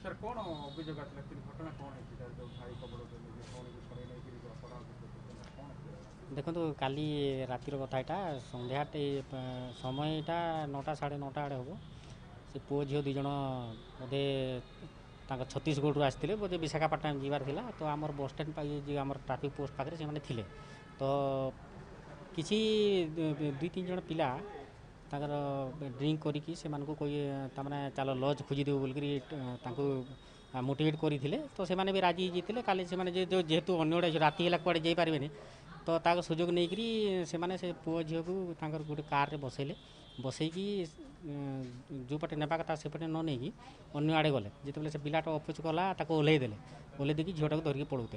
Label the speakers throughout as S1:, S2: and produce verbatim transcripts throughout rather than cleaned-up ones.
S1: Sir कौन अभियोग आसला घटना कौन है जो भाई कबड़
S2: देखो काली रातिर कथा यहाँ संध्या समयटा नौटा साढ़े नौटा आड़े हम से पुओ झील दुज बोधे छत्तीसगढ़ आसते बोधे विशाखापाटना जीवार थिला तो आमर बस स्टैंड आम ट्राफिक पोस्ट पाखे से थे तो किसी दुई तीन जन पिला ताकर ड्रिंक करिकी से कोई तमाने चल लज खोजिदेव बोल मोटिवेट करते तो से भी राजी होते काली से जो जेहेतु अन्य राति है कड़े जापारे तो ताक सुजोग नहीं करी से माने से पुओ झील को गोटे कार बसैले बसैकी जो पटे नेबा कथा से पटे न नहीं अन्य आड़े गले जिते से पिलाटा अफिस गला ओह्लई देले ओह्लई देकी झीटा को धरिकी पड़ौते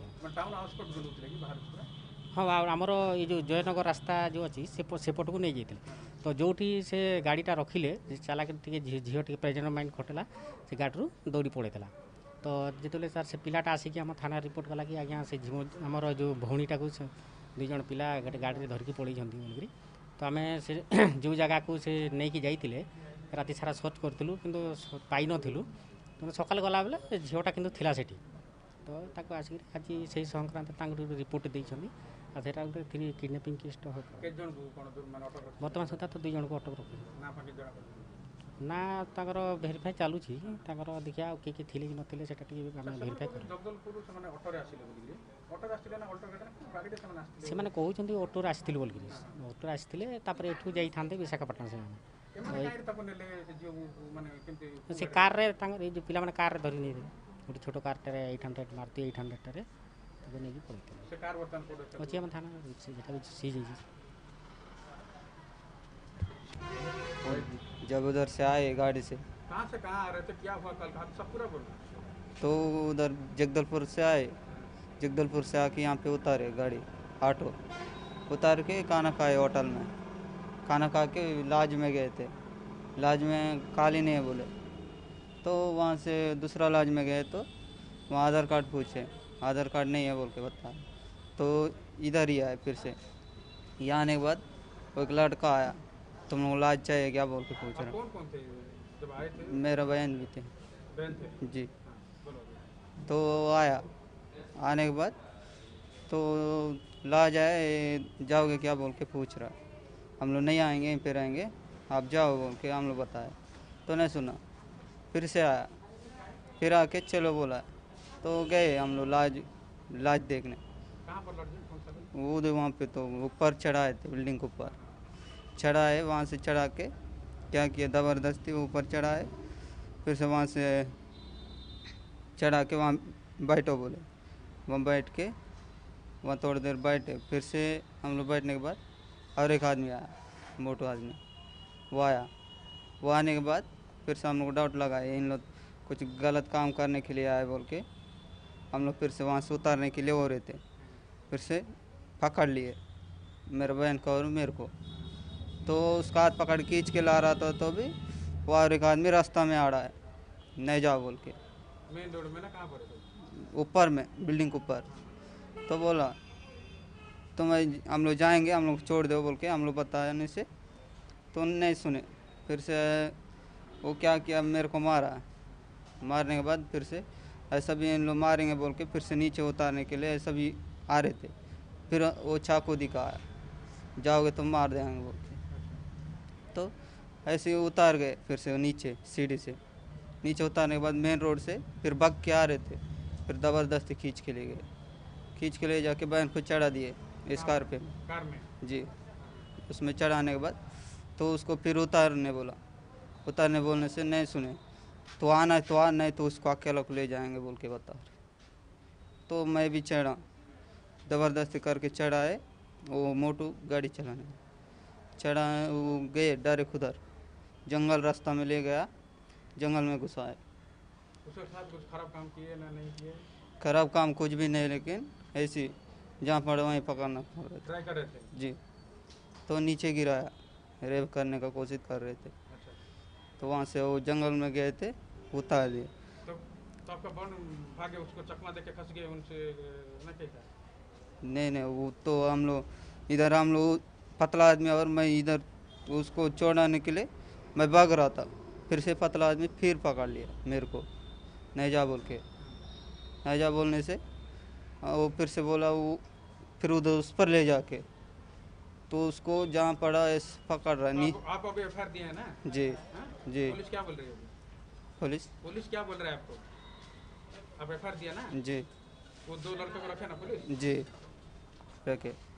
S2: हाँ आमर ये जो जयनगर रास्ता जो अच्छी सेपट को नहीं जाते तो जो से गाड़ीटा रखिले चला के झील टे प्रेजेंट माइंड खटेला से गाड़ी दौड़ी पड़ेगा तो जिते सर से पिलाटा आसिक आम थाना रिपोर्ट कला कि आज्ञा से आमर जो भौणीटा को दुई जन पिला गोटे गाड़ी धरिकी पड़े बोलिकी तो आम से जो जगह को से नहीं कि जाइए राति सारा सर्च करूँ कि पाई नथिलु तो सकाल गला बेले झीलटा कि थिला सेठी तो ताको आसिक आज से संक्रांत रिपोर्ट देइछन्ती आ सेटा गोटे थ्री किडनैपिंग केस बर्तमान सुधा तो दुई जन को अटक रखी ना ताकर भेरीफाई चलुँ देखिए किए किए थे कि नथिले सेटा भेरीफाई से मैंने कहते ऑटोरे आसते बोलिक ऑटोरे आसते एठू जाते विशाखापाटना से से कार जो पिला कार धरी नहीं गोटे छोट car eight hundred Maruti eight hundred नहीं पड़े अच्छी आम थाना सीज
S3: जब उधर से आए गाड़ी से
S1: कहाँ से कहाँ आ रहे थे क्या हुआ कल हादसा पूरा बोलो
S3: तो उधर जगदलपुर से आए जगदलपुर से आके यहाँ पे उतारे गाड़ी ऑटो उतार के खाना खाए होटल में खाना खा के लाज में गए थे लाज में काली नहीं है बोले तो वहाँ से दूसरा लाज में गए तो वहाँ आधार कार्ड पूछे आधार कार्ड नहीं है बोल के बताया तो इधर ही आए फिर से यहाँ आने के बाद एक लड़का आया तुम लोग लाज चाहिए क्या बोल के पूछ रहा
S1: कौन कौन थे जब आए थे
S3: मेरा बहन भी थे
S1: बहन थे
S3: जी
S1: बोलो
S3: तो आया आने के बाद तो लाज आए जाओगे क्या बोल के पूछ रहा हम लोग नहीं आएंगे यहीं पे रहेंगे आप जाओ बोल के हम लोग बताए तो नहीं सुना फिर से आया फिर आके चलो बोला तो गए हम लोग लाज लाज देखने
S1: कहाँ पर लड़ कौन सा
S3: वो उधर वहाँ पे तो ऊपर चढ़ाए थे बिल्डिंग के ऊपर चढ़ाए वहाँ से चढ़ा के क्या किया ज़बरदस्ती ऊपर चढ़ाए फिर से वहाँ से चढ़ा के वहाँ बैठो बोले वहाँ बैठ के वहाँ थोड़ी देर बैठे फिर से हम लोग बैठने के बाद और एक आदमी आया मोटो आदमी वो आया वो आने के बाद फिर से हम लोग डाउट लगाए इन लोग कुछ गलत काम करने के लिए आए बोल के हम लोग फिर से वहाँ से उतारने के लिए हो रहे थे फिर से पकड़ लिए मेरे बहन को और मेरे को तो उसका हाथ पकड़ खींच के ला रहा था तो भी वो और एक आदमी रास्ता में आ रहा है नहीं जाओ बोल के
S1: मेन रोड में ना कहाँ पर
S3: ऊपर में बिल्डिंग के ऊपर तो बोला तो मैं हम लोग जाएंगे हम लोग छोड़ दो बोल के हम लोग बताने से तो नहीं सुने फिर से वो क्या किया मेरे को मारा मारने के बाद फिर से ऐसा भी इन लोग मारेंगे बोल के फिर से नीचे उतारने के लिए ऐसा भी आ रहे थे फिर वो चाकू दिखाया जाओगे तो मार देंगे बोल के तो ऐसे ही उतार गए फिर से नीचे सीढ़ी से नीचे उतारने के बाद मेन रोड से फिर भाग के आ रहे थे फिर ज़बरदस्ती खींच के ले गए खींच के ले जाके बहन को चढ़ा दिए स्कॉर्पियो में
S1: कार में
S3: जी उसमें चढ़ाने के बाद तो उसको फिर उतारने बोला उतारने बोलने से नहीं सुने तो आना है तो आ नहीं तो उसको अकेला को ले जाएंगे बोल के बता रहे तो मैं भी चढ़ा ज़बरदस्ती करके चढ़ाए वो मोटू गाड़ी चलाने चढ़ा वो गए डायरेक्ट उधर जंगल रास्ता में ले गया जंगल में घुसाए
S1: उसके साथ कुछ खराब काम किए ना नहीं किए
S3: खराब काम कुछ भी नहीं लेकिन ऐसी जहाँ पड़े वहीं पकड़ना पड़ रहा
S1: ट्राई कर रहे थे
S3: था जी तो नीचे गिराया रेप करने का कोशिश कर रहे थे
S1: अच्छा
S3: तो वहाँ से वो जंगल में गए थे उतार दिए
S1: तो, तो आपका बन भागे उसको चकमा देके फंस गए उनसे ना कहता
S3: नहीं नहीं वो तो हम लोग इधर हम लोग पतला आदमी और मैं इधर उसको छोड़ाने के लिए मैं भाग रहा था फिर से पतला आदमी फिर पकड़ लिया मेरे को नैजा बोल के। नैजा बोलने से हाँ, वो फिर से बोला वो फिर उधर उस पर ले जाके तो उसको जहाँ पड़ा है पकड़ रहा नी।
S1: आप, आप अभी एफ आई आर दिए हैं ना?
S3: जी
S1: हाँ?
S3: जी।
S1: पुलिस क्या बोल रही है अभी?
S3: पुलिस
S1: पुलिस क्या बोल रहा है आपको? आप एफ आई आर दिया ना?
S3: जी
S1: वो दो लड़कों को रखे ना पुलिस?
S3: जी रखे।